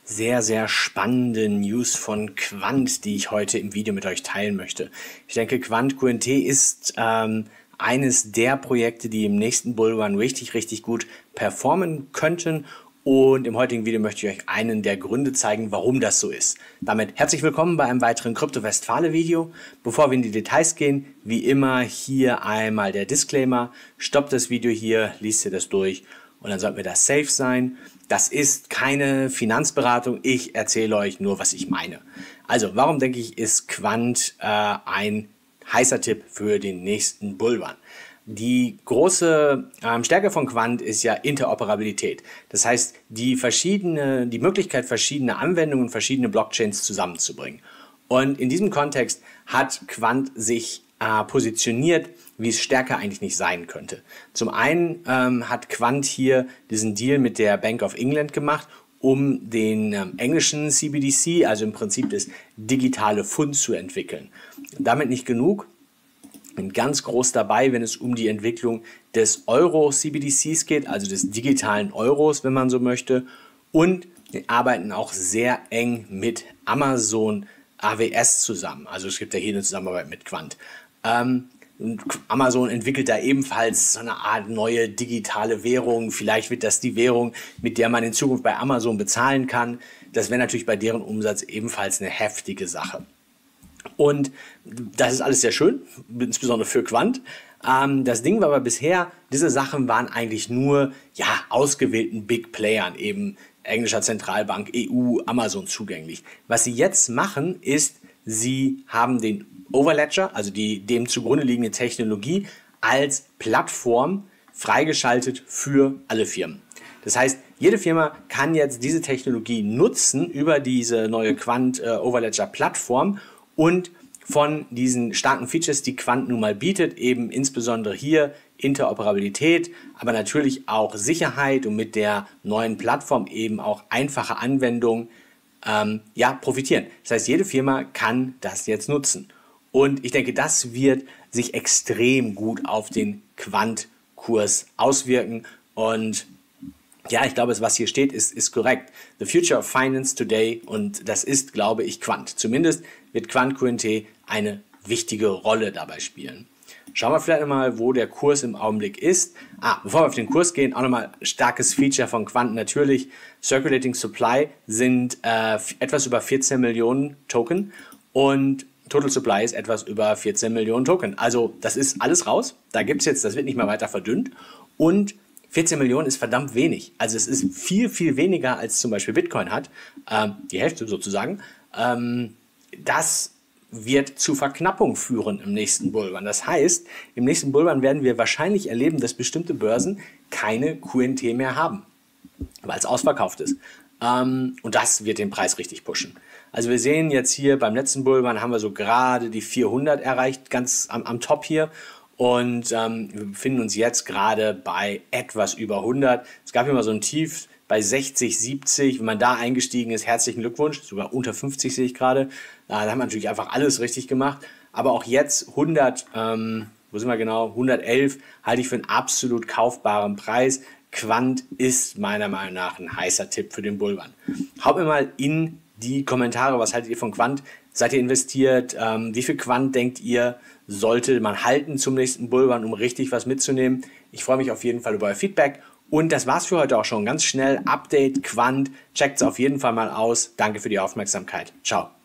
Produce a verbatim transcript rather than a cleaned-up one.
sehr, sehr spannende News von Quant, die ich heute im Video mit euch teilen möchte. Ich denke, Quant Q N T ist ähm, eines der Projekte, die im nächsten Bullrun richtig, richtig gut performen könnten. Und im heutigen Video möchte ich euch einen der Gründe zeigen, warum das so ist. Damit herzlich willkommen bei einem weiteren Krypto-Westfale-Video. Bevor wir in die Details gehen, wie immer hier einmal der Disclaimer. Stoppt das Video hier, liest ihr das durch und dann sollten wir das safe sein. Das ist keine Finanzberatung, ich erzähle euch nur, was ich meine. Also, warum denke ich, ist Quant äh, ein heißer Tipp für den nächsten Bullrun? Die große ähm, Stärke von Quant ist ja Interoperabilität. Das heißt, die, verschiedene, die Möglichkeit, verschiedene Anwendungen, verschiedene Blockchains zusammenzubringen. Und in diesem Kontext hat Quant sich äh, positioniert, wie es stärker eigentlich nicht sein könnte. Zum einen ähm, hat Quant hier diesen Deal mit der Bank of England gemacht, um den ähm, englischen C B D C, also im Prinzip das digitale Pfund, zu entwickeln. Damit nicht genug. Bin ganz groß dabei, wenn es um die Entwicklung des Euro-C B D Cs geht, also des digitalen Euros, wenn man so möchte. Und wir arbeiten auch sehr eng mit Amazon A W S zusammen. Also es gibt ja hier eine Zusammenarbeit mit Quant. Ähm, Amazon entwickelt da ebenfalls so eine Art neue digitale Währung. Vielleicht wird das die Währung, mit der man in Zukunft bei Amazon bezahlen kann. Das wäre natürlich bei deren Umsatz ebenfalls eine heftige Sache. Und das ist alles sehr schön, insbesondere für Quant. Ähm, das Ding war aber bisher, diese Sachen waren eigentlich nur ja, ausgewählten Big Playern, eben englischer Zentralbank, E U, Amazon zugänglich. Was sie jetzt machen, ist, sie haben den Overledger, also die dem zugrunde liegende Technologie, als Plattform freigeschaltet für alle Firmen. Das heißt, jede Firma kann jetzt diese Technologie nutzen über diese neue Quant äh, Overledger Plattform und von diesen starken Features, die Quant nun mal bietet, eben insbesondere hier Interoperabilität, aber natürlich auch Sicherheit und mit der neuen Plattform eben auch einfache Anwendungen, ähm, ja, profitieren. Das heißt, jede Firma kann das jetzt nutzen. Und ich denke, das wird sich extrem gut auf den Quant-Kurs auswirken. Und ja, ich glaube, was hier steht, ist, ist korrekt. The future of finance today. Und das ist, glaube ich, Quant. Zumindest wird Quant Q N T eine wichtige Rolle dabei spielen. Schauen wir vielleicht mal, wo der Kurs im Augenblick ist. Ah, bevor wir auf den Kurs gehen, auch nochmal starkes Feature von Quant natürlich. Circulating Supply sind äh, etwas über vierzehn Millionen Token und Total Supply ist etwas über vierzehn Millionen Token. Also das ist alles raus. Da gibt es jetzt, das wird nicht mehr weiter verdünnt. Und vierzehn Millionen ist verdammt wenig. Also es ist viel, viel weniger als zum Beispiel Bitcoin hat. Ähm, die Hälfte sozusagen. Ähm, das wird zu Verknappung führen im nächsten Bullrun. Das heißt, im nächsten Bullrun werden wir wahrscheinlich erleben, dass bestimmte Börsen keine Q N T mehr haben, weil es ausverkauft ist. Ähm, und das wird den Preis richtig pushen. Also wir sehen jetzt hier beim letzten Bullrun haben wir so gerade die vierhundert erreicht, ganz am, am Top hier. Und ähm, wir befinden uns jetzt gerade bei etwas über hundert. Es gab immer so ein Tief bei sechzig, siebzig. Wenn man da eingestiegen ist, herzlichen Glückwunsch. Sogar unter fünfzig sehe ich gerade. Da haben wir natürlich einfach alles richtig gemacht. Aber auch jetzt hundert, ähm, wo sind wir genau? hundertelf halte ich für einen absolut kaufbaren Preis. Quant ist meiner Meinung nach ein heißer Tipp für den Bullrun. Haut mir mal in die Kommentare, was haltet ihr von Quant? Seid ihr investiert? Ähm, wie viel Quant denkt ihr, sollte man halten zum nächsten Bullrun, um richtig was mitzunehmen? Ich freue mich auf jeden Fall über euer Feedback. Und das war's für heute auch schon. Ganz schnell Update Quant. Checkt es auf jeden Fall mal aus. Danke für die Aufmerksamkeit. Ciao.